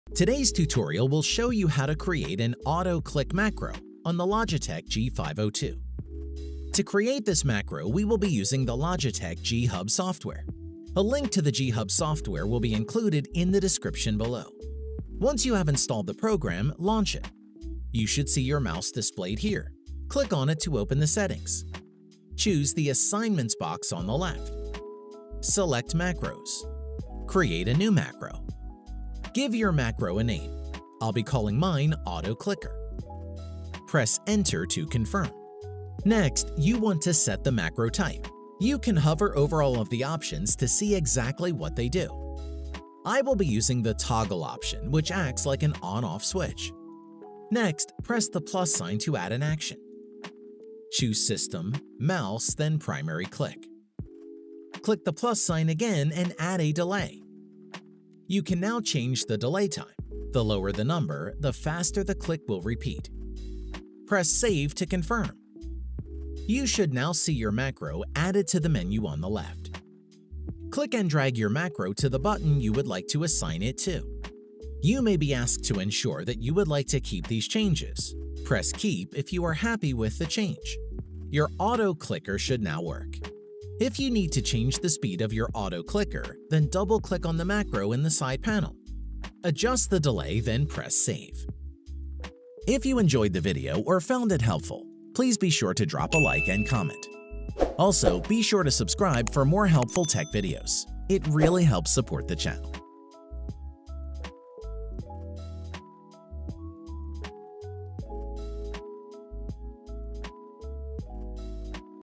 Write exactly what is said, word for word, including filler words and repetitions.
Today's tutorial will show you how to create an auto-click macro on the Logitech G five oh two. To create this macro, we will be using the Logitech G Hub software. A link to the G Hub software will be included in the description below. Once you have installed the program, launch it. You should see your mouse displayed here. Click on it to open the settings. Choose the Assignments box on the left. Select Macros. Create a new macro. Give your macro a name. I'll be calling mine Auto Clicker. Press Enter to confirm. Next, you want to set the macro type. You can hover over all of the options to see exactly what they do. I will be using the toggle option, which acts like an on-off switch. Next, press the plus sign to add an action. Choose System, Mouse, then Primary Click. Click the plus sign again and add a delay. You can now change the delay time. The lower the number, the faster the click will repeat. Press Save to confirm. You should now see your macro added to the menu on the left. Click and drag your macro to the button you would like to assign it to. You may be asked to ensure that you would like to keep these changes. Press Keep if you are happy with the change. Your auto clicker should now work. If you need to change the speed of your auto clicker, then double-click on the macro in the side panel. Adjust the delay, then press Save. If you enjoyed the video or found it helpful, please be sure to drop a like and comment. Also, be sure to subscribe for more helpful tech videos. It really helps support the channel.